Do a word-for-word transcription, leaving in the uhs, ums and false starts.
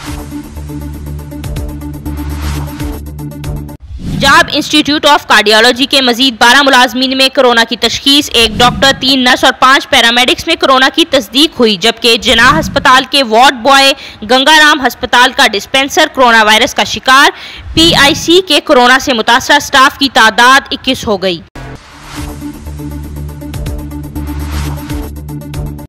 Punjab institute of cardiology के मजीद बारह मुलाजमीन में कोरोना की तशखीस, एक डॉक्टर, तीन नर्स और पांच पैरामेडिक्स में कोरोना की तस्दीक हुई, जबकि जिन्ना अस्पताल के वार्ड बॉय, गंगाराम अस्पताल का डिस्पेंसर कोरोना वायरस का शिकार। पी आई सी के कोरोना से मुतासरा स्टाफ की तादाद इक्कीस हो गई।